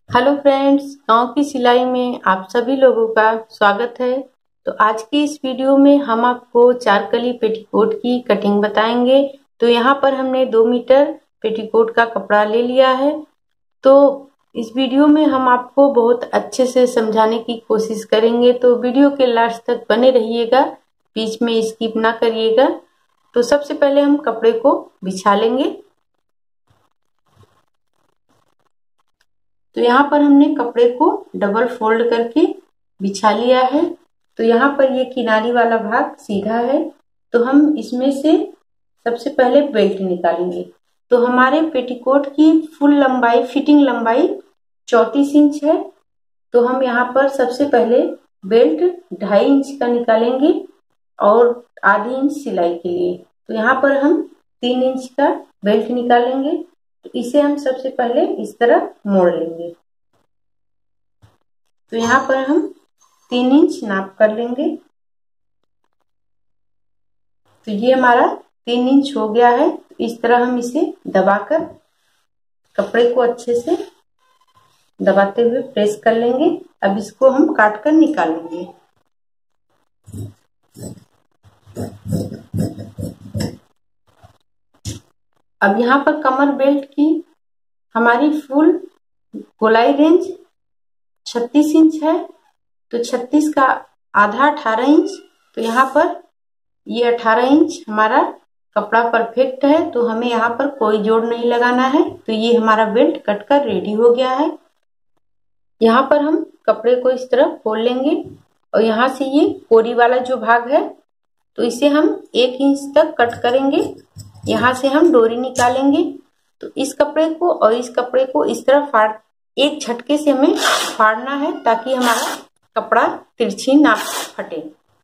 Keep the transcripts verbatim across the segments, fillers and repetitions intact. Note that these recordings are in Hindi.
हेलो फ्रेंड्स, गांव की सिलाई में आप सभी लोगों का स्वागत है। तो आज की इस वीडियो में हम आपको चार कली पेटीकोट की कटिंग बताएंगे। तो यहाँ पर हमने दो मीटर पेटीकोट का कपड़ा ले लिया है। तो इस वीडियो में हम आपको बहुत अच्छे से समझाने की कोशिश करेंगे, तो वीडियो के लास्ट तक बने रहिएगा, बीच में स्किप ना करिएगा। तो सबसे पहले हम कपड़े को बिछा लेंगे। तो यहाँ पर हमने कपड़े को डबल फोल्ड करके बिछा लिया है। तो यहाँ पर ये किनारी वाला भाग सीधा है, तो हम इसमें से सबसे पहले बेल्ट निकालेंगे। तो हमारे पेटीकोट की फुल लंबाई, फिटिंग लंबाई चौंतीस इंच है। तो हम यहाँ पर सबसे पहले बेल्ट ढाई इंच का निकालेंगे और आधी इंच सिलाई के लिए। तो यहाँ पर हम तीन इंच का बेल्ट निकालेंगे। तो इसे हम सबसे पहले इस तरह मोड़ लेंगे। तो यहाँ पर हम तीन इंच नाप कर लेंगे। तो ये हमारा तीन इंच हो गया है। इस तरह हम इसे दबाकर कपड़े को अच्छे से दबाते हुए प्रेस कर लेंगे। अब इसको हम काट कर निकालेंगे। अब यहाँ पर कमर बेल्ट की हमारी फुल गोलाई रेंज छत्तीस इंच है। तो छत्तीस का आधा अठारह इंच। तो यहाँ पर ये अठारह इंच हमारा कपड़ा परफेक्ट है, तो हमें यहाँ पर कोई जोड़ नहीं लगाना है। तो ये हमारा बेल्ट कटकर रेडी हो गया है। यहाँ पर हम कपड़े को इस तरह खोल लेंगे और यहाँ से ये कोरी वाला जो भाग है, तो इसे हम एक इंच तक कट करेंगे। यहाँ से हम डोरी निकालेंगे। तो इस कपड़े को और इस कपड़े को इस तरह फाड़, एक झटके से हमें फाड़ना है ताकि हमारा कपड़ा तिरछी ना फटे।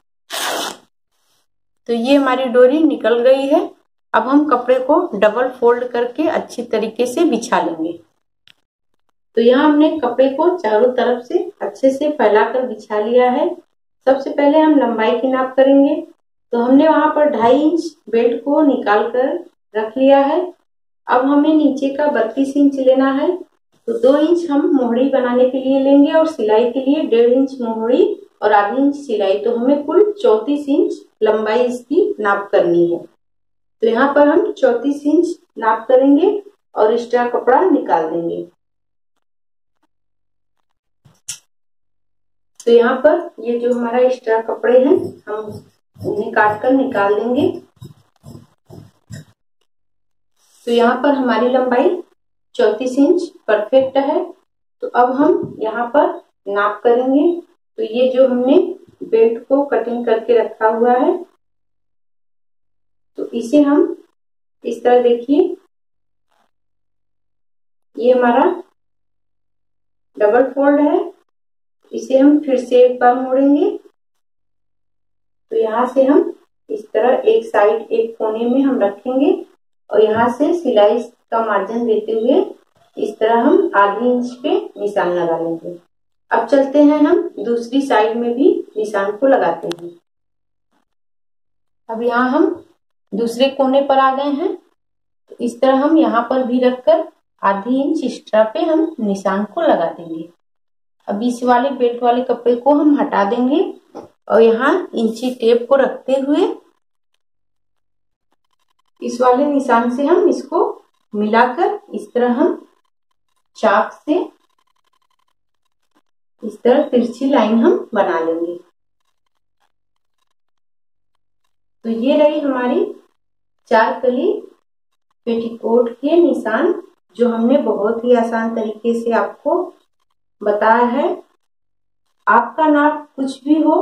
तो ये हमारी डोरी निकल गई है। अब हम कपड़े को डबल फोल्ड करके अच्छी तरीके से बिछा लेंगे। तो यहाँ हमने कपड़े को चारों तरफ से अच्छे से फैलाकर बिछा लिया है। सबसे पहले हम लंबाई की नाप करेंगे। तो हमने वहां पर ढाई इंच बेल्ट को निकाल कर रख लिया है। अब हमें नीचे का बत्तीस इंच लेना है। तो दो इंच हम मोहड़ी बनाने के लिए लेंगे और सिलाई के लिए डेढ़ इंच मोहड़ी और आधी इंच सिलाई। तो हमें कुल चौंतीस इंच लंबाई इसकी नाप करनी है। तो यहाँ पर हम चौंतीस इंच नाप करेंगे और एक्स्ट्रा कपड़ा निकाल देंगे। तो यहाँ पर ये जो हमारा एक्स्ट्रा कपड़े हैं, हम उन्हें काट कर निकाल देंगे। तो यहाँ पर हमारी लंबाई चौंतीस इंच परफेक्ट है। तो अब हम यहाँ पर नाप करेंगे। तो ये जो हमने बेल्ट को कटिंग करके रखा हुआ है, तो इसे हम इस तरह, देखिए ये हमारा डबल फोल्ड है। इसे हम फिर से एक बार मोड़ेंगे। तो यहाँ से हम इस तरह एक साइड, एक कोने में हम रखेंगे और यहाँ से सिलाई का मार्जिन देते हुए इस तरह हम आधी इंच पे निशान लगा लेंगे। अब चलते हैं हम दूसरी साइड में भी निशान को लगाते हैं। अब यहाँ हम दूसरे कोने पर आ गए हैं। तो इस तरह हम यहाँ पर भी रखकर आधी इंच एक्स्ट्रा पे हम निशान को लगा देंगे। अब इस वाले बेल्ट वाले कपड़े को हम हटा देंगे और यहाँ इंची टेप को रखते हुए इस वाले निशान से हम इसको मिलाकर इस तरह हम चाक से इस तरह तिरछी लाइन हम बना लेंगे। तो ये रही हमारी चार कली पेटीकोट के निशान, जो हमने बहुत ही आसान तरीके से आपको बताया है। आपका नाप कुछ भी हो,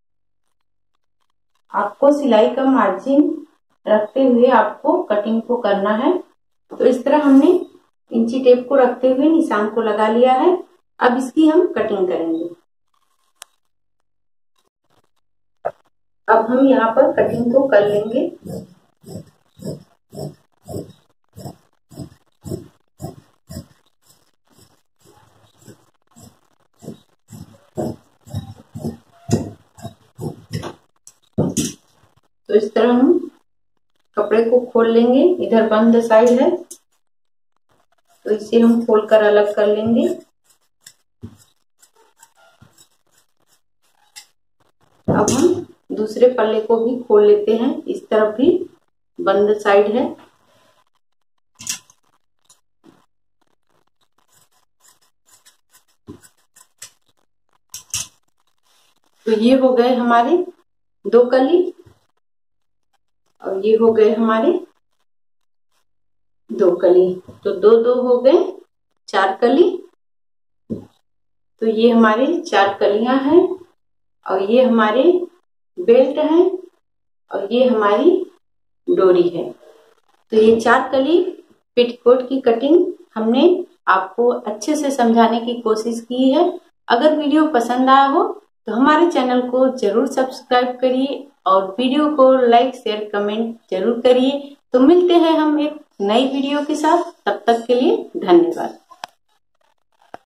आपको सिलाई का मार्जिन रखते हुए आपको कटिंग को करना है। तो इस तरह हमने इंची टेप को रखते हुए निशान को लगा लिया है। अब इसकी हम कटिंग करेंगे। अब हम यहाँ पर कटिंग को कर लेंगे। तो इस तरह हम कपड़े को खोल लेंगे। इधर बंद साइड है, तो इसे हम खोलकर अलग कर लेंगे। अब हम दूसरे पल्ले को भी खोल लेते हैं। इस तरफ भी बंद साइड है। तो ये हो गए हमारे दो कली और ये हो गए हमारे दो कली। तो दो दो हो गए चार कली। तो ये हमारे चार कलियां हैं और ये हमारे बेल्ट हैं और ये हमारी डोरी है। तो ये चार कली पेटीकोट की कटिंग हमने आपको अच्छे से समझाने की कोशिश की है। अगर वीडियो पसंद आया हो तो हमारे चैनल को जरूर सब्सक्राइब करिए और वीडियो को लाइक शेयर कमेंट जरूर करिए। तो मिलते हैं हम एक नई वीडियो के साथ, तब तक के लिए धन्यवाद।